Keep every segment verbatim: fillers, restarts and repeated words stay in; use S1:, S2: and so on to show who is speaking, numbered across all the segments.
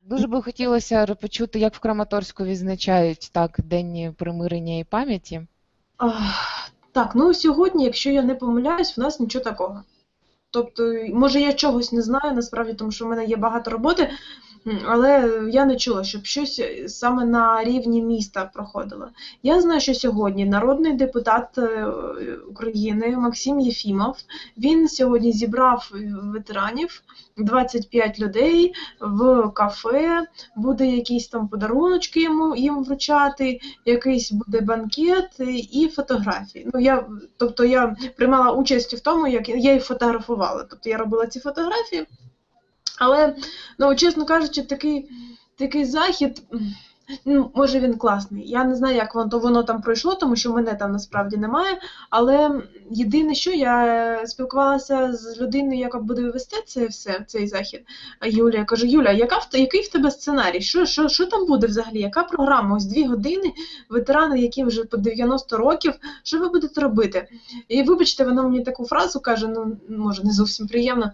S1: Дуже би хотілося почути, як в Краматорську відзначають так День примирення і пам'яті.
S2: Ах, Так, ну сьогодні, якщо я не помиляюсь, в нас нічого такого. Тобто, може я чогось не знаю, насправді, тому що в мене є багато роботи, м, але я не чула, щоб щось саме на рівні міста проходило. Я знаю, що сьогодні народний депутат е, України Максим Єфімов, він сьогодні зібрав ветеранів, двадцять п'ять людей в кафе, буде якісь там подаруночки йому, їм вручати, якийсь буде банкет і фотографії. Ну, я, тобто я приймала участь в тому, як я їх фотографувала. Тобто я робила ці фотографії, але, ну, чесно кажучи, такий, такий захід, ну, може він класний. Я не знаю, як воно, воно там пройшло, тому що мене там насправді немає, але єдине, що я спілкувалася з людиною, яка буде вести це все, цей захід, Юля, я кажу: Юля, яка, який в тебе сценарій? Що, що, що там буде взагалі? Яка програма? Ось дві години, ветерани, яким вже по дев'яносто років, що ви будете робити? І вибачте, вона мені таку фразу каже, ну, може, не зовсім приємно.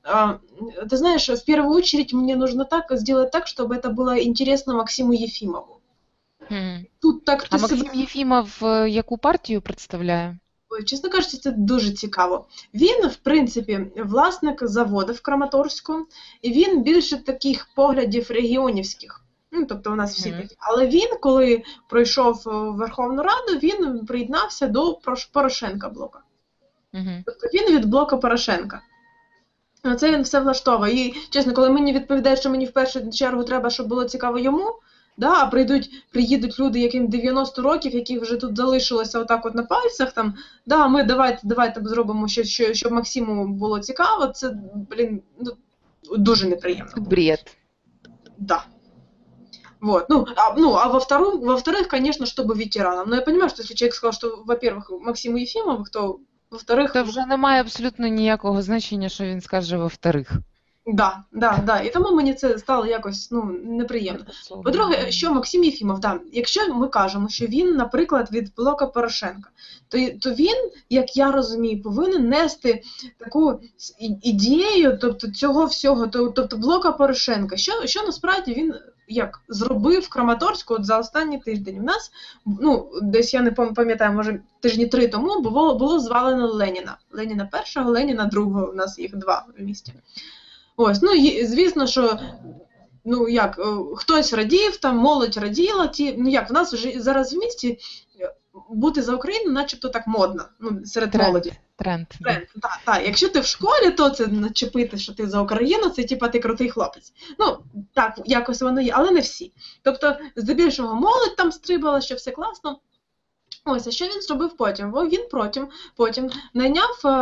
S2: Ты знаешь, в первую очередь мне нужно так сделать так, чтобы это было интересно Максиму Ефімову.
S1: Хм.
S2: Тут так
S1: А
S2: ти
S1: Максим
S2: себе...
S1: Єфімов е, яку партію представляє?
S2: Ой, чесно кажучи, це дуже цікаво. Він, в принципі, власник заводу в Краматорську, і він більше таких поглядів регіонівських. Ну, тобто у нас всі
S1: Мгм.
S2: такі. Але він, коли пройшов в Верховну Раду, він приєднався до Прош- Порошенка блока.
S1: Мгм.
S2: Тобто він від блоку Порошенка. Ну, це він все влаштовує. І, чесно, коли мені відповідають, що мені в першу чергу треба, щоб було цікаво йому, да, а прийдуть, приїдуть люди, яким дев'яносто років, які вже тут залишилися отак от на пальцях, там, да, ми давайте, давайте зробимо щось, що, щоб Максиму було цікаво, це, блін, ну, дуже неприємно.
S1: Бред.
S2: Да. Вот. Ну, а, ну, а во-вторых, во-вторых, конечно, чтобы ветеранам. Но я понимаю, что если человек сказал, что, во-первых, Максиму Ефімову, то, во-вторых...
S1: То вже немає абсолютно ніякого значення, що він скаже во-вторых.
S2: Да, да, да. І тому мені це стало якось, ну, неприємно. По-друге, що Максим Єфімов, да, якщо ми кажемо, що він, наприклад, від блока Порошенка, то, то він, як я розумію, повинен нести таку і- ідею, тобто цього всього, то- тобто блока Порошенка. Що, що насправді він як зробив в Краматорську от за останній тиждень? У нас, ну, десь я не пам- пам'ятаю, може тижні три тому було, було звалено Леніна. Леніна першого, Леніна другого, у нас їх два в місті. Ось, ну, і, звісно, що, ну, як, е, хтось радів, там, молодь раділа, ті, ну, як, в нас вже зараз в місті е, бути за Україну начебто так модно, ну, серед
S1: Тренд.
S2: молоді.
S1: Тренд. да.
S2: Тренд, так, так. Якщо ти в школі, то це начепити, що ти за Україну, це, типа, ти крутий хлопець. Ну, так, якось воно є, але не всі. Тобто, здебільшого молодь там стрибала, що все класно. Ось, а що він зробив потім? Бо він потім, потім найняв, е,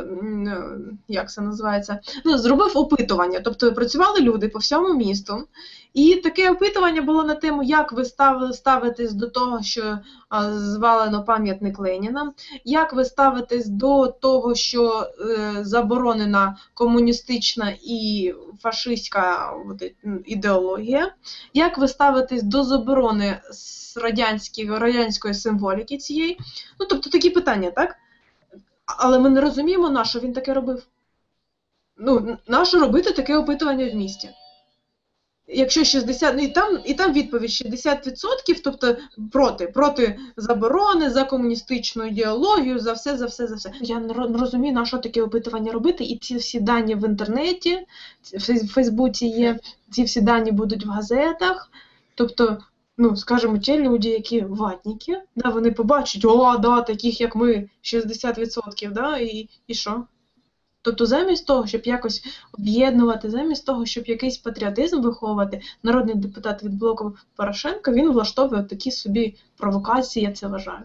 S2: м, як це називається, ну, зробив опитування. Тобто працювали люди по всьому місту. І таке опитування було на тему, як ви став- ставитесь до того, що е, звалено пам'ятник Леніна, як ви ставитесь до того, що е, заборонена комуністична і фашистська от, м, ідеологія, як ви ставитесь до заборони з радянської, радянської символіки цієї. Ну, тобто такі питання, так? Але ми не розуміємо, на що він таке робив. Ну, на що робити таке опитування в місті? Якщо шістдесят, ну, і там, і там відповідь шістдесят відсотків, тобто проти, проти заборони, за комуністичну ідеологію, за все, за все, за все. Я не ро- не розумію, на що таке опитування робити, і ці всі дані в інтернеті, в Фейс- в Фейсбуці є, ці всі дані будуть в газетах, тобто, ну, скажімо, ті люди, які ватники, да, вони побачать, о, да, таких, як ми, шістдесят відсотків, да, і, і що? Тобто замість того, щоб якось об'єднувати, замість того, щоб якийсь патріотизм виховувати, народний депутат від блоку Порошенка, він влаштовує такі собі провокації, я це вважаю.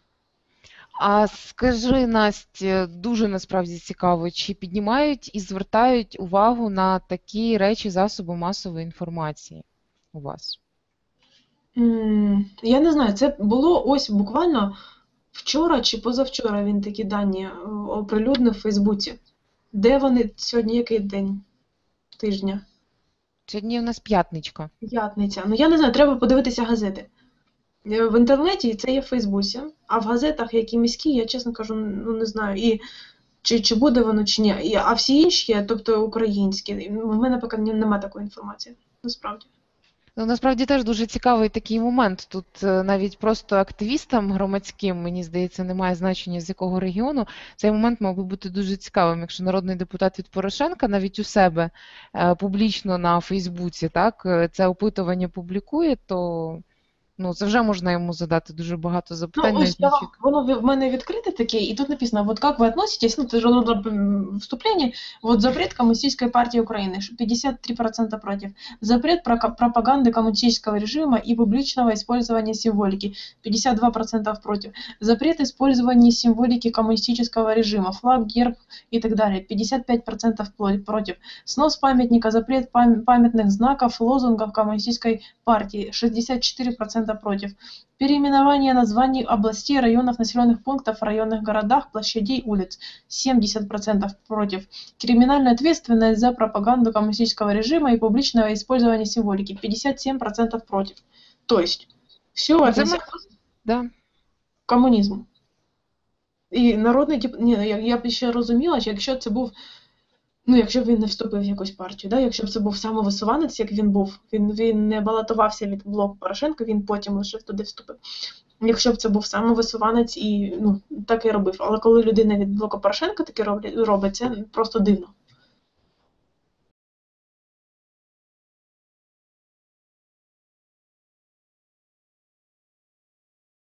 S1: А скажи, Настя, дуже насправді цікаво, чи піднімають і звертають увагу на такі речі засоби масової інформації у вас?
S2: М, Я не знаю, це було ось буквально вчора чи позавчора він такі дані е, оприлюднив в Фейсбуці. Де вони сьогодні, який день тижня?
S1: Сьогодні у нас п'ятничка.
S2: П'ятниця. Ну я не знаю, треба подивитися газети. Е, В інтернеті це є в Фейсбуці, а в газетах, які міські, я чесно кажу, ну не знаю, і чи, чи буде воно, чи ні. І, а всі інші, тобто українські, в мене поки ні- немає такої інформації. насправді.
S1: Ну, насправді теж дуже цікавий такий момент. Тут е, навіть просто активістам громадським, мені здається, немає значення з якого регіону. Цей момент мав би бути дуже цікавим. Якщо народний депутат від Порошенка навіть у себе е, публічно на Фейсбуці, так, е, це опитування публікує, то ну, це вже можна йому задати дуже багато
S2: Ну,
S1: запитань,
S2: ось
S1: навіть
S2: я
S1: не
S2: вам,
S1: чек-
S2: воно в в мене відкрите таке, и тут написано, вот как вы относитесь, ну, это же ну, м, вступление, вот запрет Коммунистической партии Украины, ш- пятьдесят три процента против, запрет прока- пропаганды коммунистического режима и публичного использования символики, пятьдесят два процента против, запрет использования символики коммунистического режима, флаг, герб и так далее, пятьдесят пять процентов пло- против, снос памятника, запрет пам- памятных знаков, лозунгов коммунистической партии, шестьдесят четыре процента против, переименование названий областей, районов, населенных пунктов, в районных городах, площадей, улиц. семьдесят процентов против. Криминальная ответственность за пропаганду коммунистического режима и публичное использование символики. пятьдесят семь процентов против. То есть, все
S1: Ну, це ми...
S2: относилось
S1: да.
S2: к комунізму. І народний тип, ні, я, я б ще розуміла, що якщо це був, ну, якщо б він не вступив в якусь партію, да, якщо б це був самовисуванець, як він був, він, він не балотувався від блоку Порошенка, він потім лише туди вступив. Якщо б це був самовисуванець і, ну, так і робив. Але коли людина від блоку Порошенка таке роблять- робить, це просто дивно.